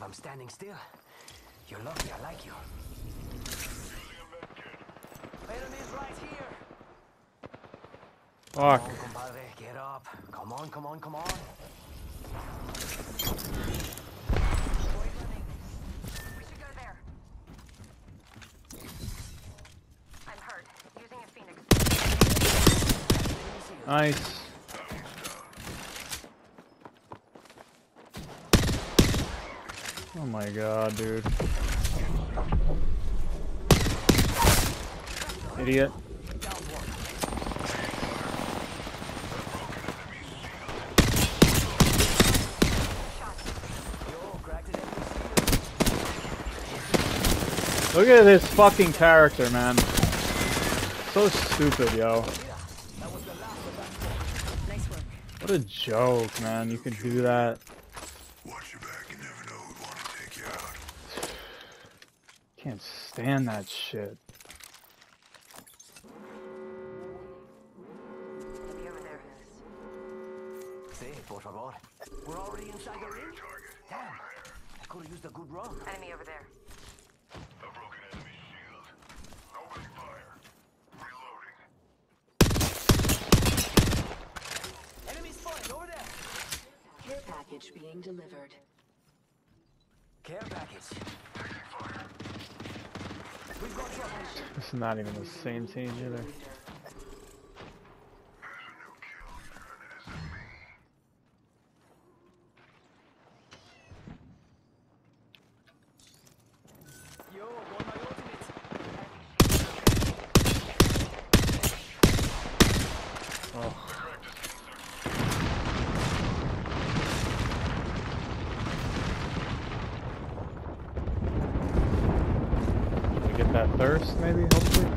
I'm standing still. You're lucky I like you. Enemies right here. Fuck. Come on, compadre, get up. Come on, come on, come on. We should go there. I'm hurt. Using a Phoenix. Nice. Oh my god, dude. Idiot. Look at this fucking character, man. So stupid, yo. Nice work. What a joke, man. You can do that. Watch your back, you never know who'd want to take you out. Can't stand that shit. Enemy over there. Sí, por favor. We're already inside the ring? Damn. I could have used a good run. Enemy over there. A broken enemy shield. Nobody fire. Reloading. Enemy spotted over there. Care package being delivered. Care package. We've got trouble. It's not even the same team either. There's a new kill leader, and it isn't me. Yo, going my ultimate. Oh. Can we get that thirst, maybe, hopefully?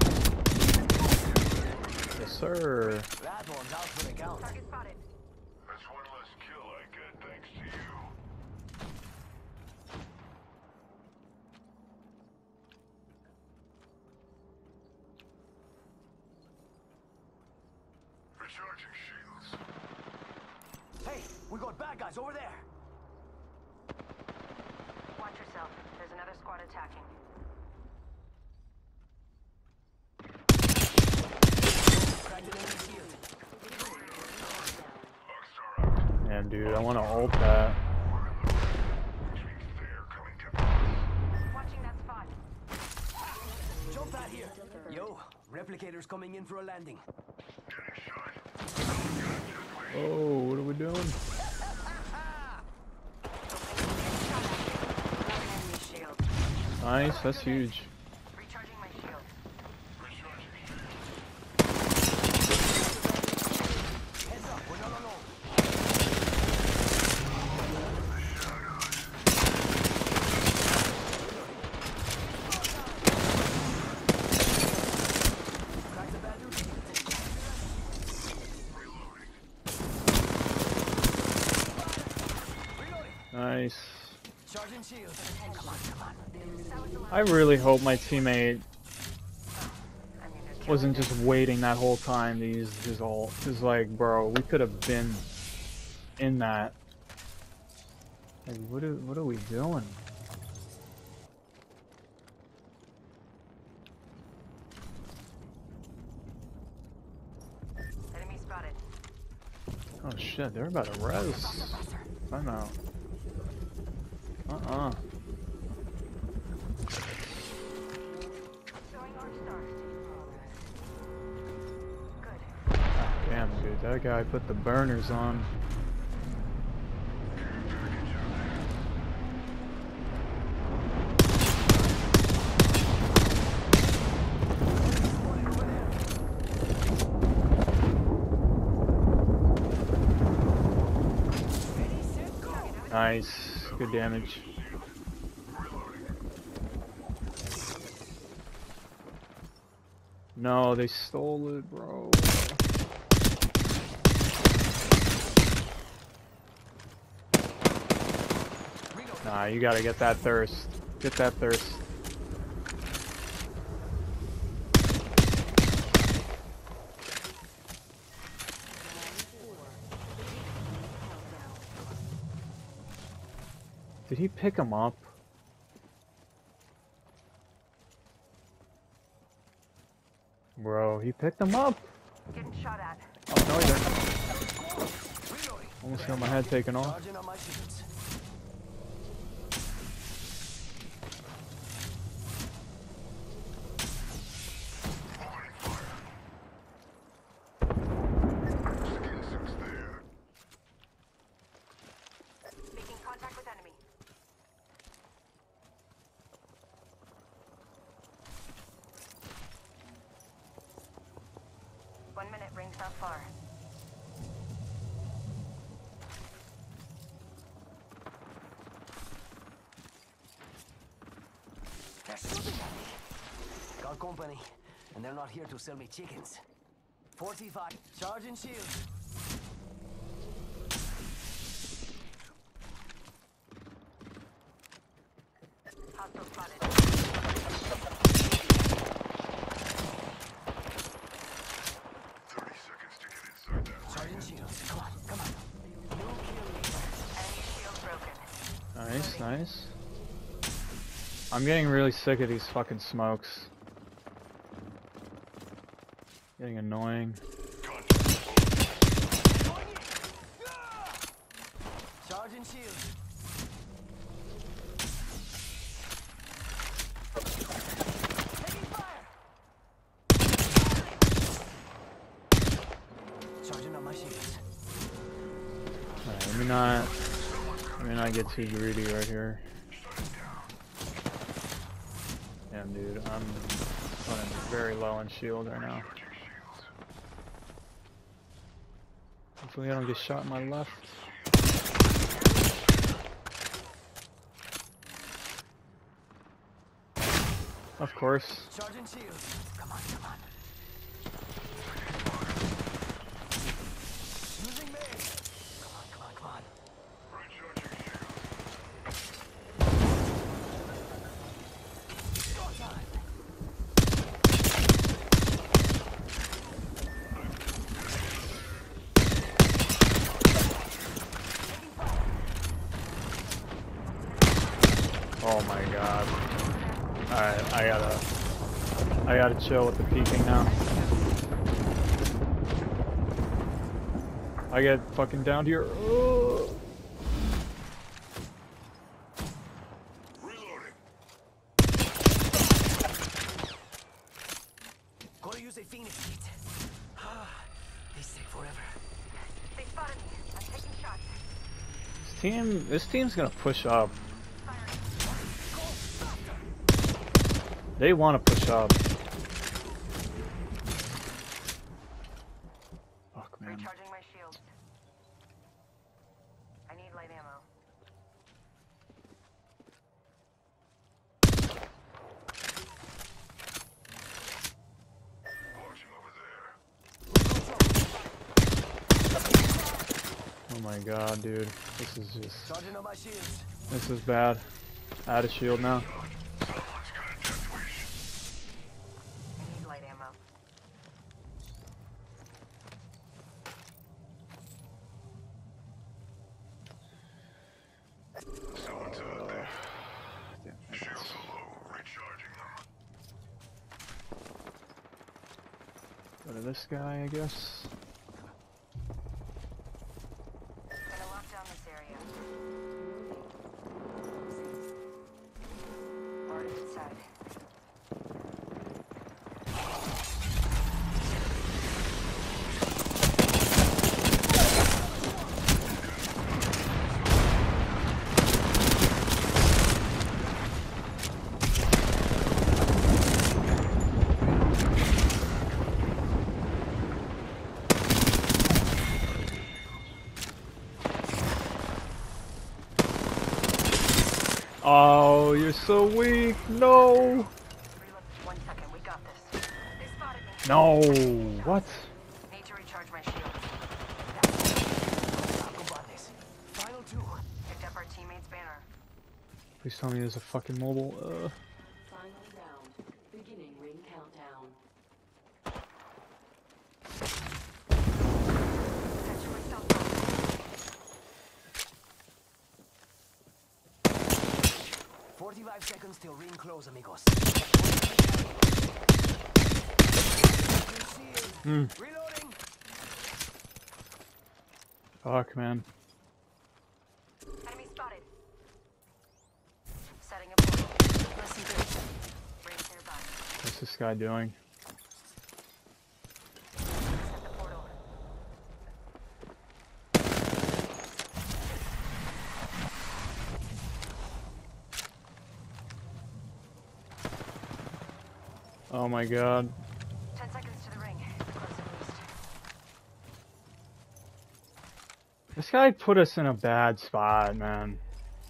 Yes, sir. That one's out for the count. Target spotted. That's one less kill I get thanks to you. Recharging shields. Hey, we got bad guys over there. Watch yourself. There's another squad attacking. Cracked an enemy shield. Rockstar out. Damn, dude, I want to ult that. Which means they're coming to us. Watching that spot. Jump out here. Yo, replicators coming in for a landing. Getting shot. Oh, what are we doing? Enemy shield. Nice, that's huge. Recharging my shield. Recharging shields. Heads up, we're not alone. Crack the bad dude. Reloading. Nice. Charging shield. Come on, come on. I really hope my teammate I mean, there's wasn't just waiting that whole time to use his ult. Cause like, bro, we could have been in that. Like, what are we doing? enemy spotted. Oh shit, they're about to res. I'm out. Showing orange stars. Good. Damn, dude, that guy put the burners on. Nice, good damage. No, they stole it, bro. Nah, you gotta get that thirst. Get that thirst. Did he pick him up? Bro, he picked him up. Getting shot at. Oh no, he didn't. Reloading. Almost got my head taken off. Charging on my shields. Skin six there. Making contact with enemy. One minute, ring's not far. They're shooting at me. Got company, and they're not here to sell me chickens. 45. Charging shield. Hostile spotted. 30 seconds to get inside that ring. Charging shields. Come on, come on. No kill leader. Enemy shield broken. Nice, nice. I'm getting really sick of these fucking smokes. Getting annoying. Charging shield. Taking fire. Charging on my shields. Alright, let me not get too greedy right here. Damn, dude, I'm running very low on shield right now. Hopefully I don't get shot in my left. Of course. Charging shields. Come on, come on. Using me. Come on, come on, come on. Recharging shield. Go time. Oh my god. Alright, I gotta chill with the peeking now. I get fucking down here. Ugh. Reloading. Gotta use a Phoenix kit. They stay forever. They spotted me. I'm taking shots. This team's gonna push up. They want to push up. Fuck, man. Recharging my shields. I need light ammo. Watching over there. Oh my god, dude. This is just... Charging on my shields. This is bad. Out of shield now. Someone's got a death wish. I need light ammo. Someone's out there. Damn, Shields are low. Recharging them. Go to this guy, I guess. Gonna lock down this area. Already inside. Oh, you're so weak. No. Reload. 1 second. We got this. They spotted me. No. What? Need to recharge my shield. Combates. Final two. Picked up our teammate's banner. Please tell me there's a fucking mobile. Final round. Beginning ring countdown. Catch myself. 45 seconds till ring close, amigos. Reloading. Fuck, man. Enemy spotted. Setting a portal. Listen good. Rings nearby. What's this guy doing? Set the portal. Oh my god. 10 seconds to the ring. Close at least. This guy put us in a bad spot, man.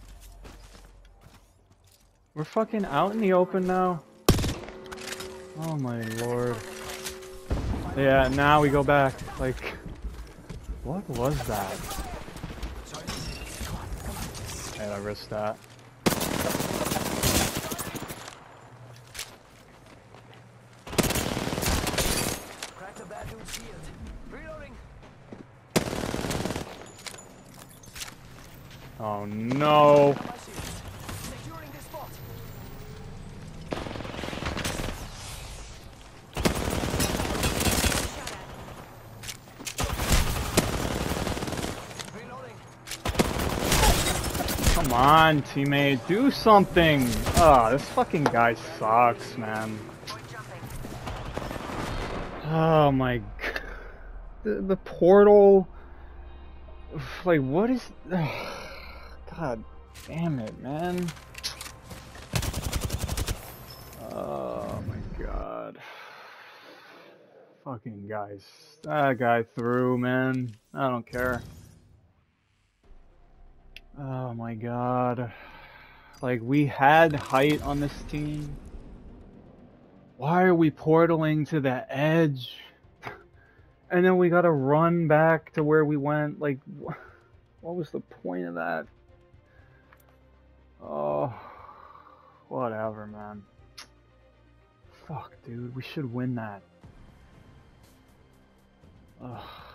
We're fucking out in the open now. Oh my lord. Yeah, now we go back. Like, what was that? Hey, I risked that. Crack the bad dude's shield. Reloading. Oh no. My shields. Securing this spot. Reloading. Come on, teammate, do something. Ah, this fucking guy sucks, man. Point jumping. Oh my god. The portal. Like, what is. God damn it, man. Oh my god. Fucking guys. That guy threw, man. I don't care. Oh my god. Like, we had height on this team. Why are we portaling to the edge? And then we gotta run back to where we went. Like, what was the point of that? Oh, whatever, man. Fuck, dude. We should win that. Ugh.